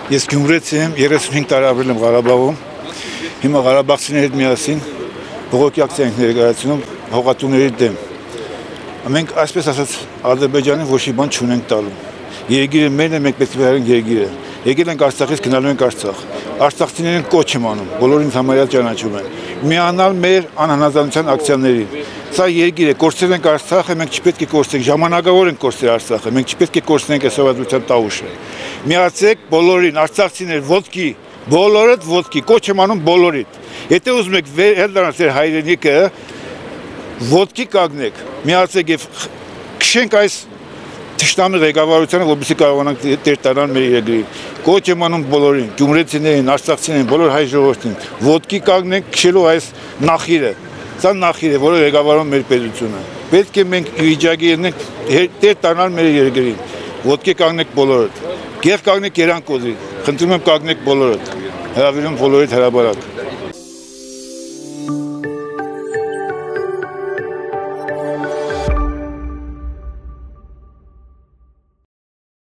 Ես Գյումրեցի եմ, 35 տարի ապրել եմ Ղարաբաղում։ Հիմա ղարաբաղցիների հետ միասին բողոքի ակցիա ենք ներկայացնում հողատուների դեմ։ Մենք այսպես ասած Ադրբեջանին ոչ մի բան չունենք տալու։ Երկիրը մերն է, մենք պետք է վերահրենք երկիրը։ Եկել ենք Արցախից, գնալու ենք Արցախ։ Արցախցիներին կոչ եմ անում, բոլորին համարյա ճանաչում են։ Միանալ մեր անհանազանության ակցիաներին։ Սա երկիր է, կորցրել ենք Արցախը, մենք չպետք է կորցնենք, ժամանակավոր ենք կորցրել Արցախը, մենք չպետք է կորցնենք այս սովետության տաղուշը։ Միացեք բոլորին, արցախցիներ, ոտքի, բոլորդ ոտքի, կոչ եմ անում բոլորիդ։ Եթե ուզում եք վերադառնալ ձեր հայրենիքը, ոտքի կանգնեք, միացեք եւ քշենք այս թշնամի ղեկավարությանը, որպեսզի կարողանանք տեր տանալ մեր երկրին։ Կոչ եմ անում բոլորին, գյումրեցիներին, արցախցիներին, բոլոր հայ ժողովրդին, ոտքի կանգնենք քշելու այս նախիրը։ Սա նախիր է, որը ղեկավարում մեր պետությունը։ Պետք է մենք վիճակի ելնենք տեր տանալ մեր երկրին։ Ոտքի կանգնեք բոլորդ։ Գեղ կանգնեք Երան կոզի։ Խնդրում եմ կանգնեք բոլորդ։ Հրավիրում բոլորիդ հրաբարակ։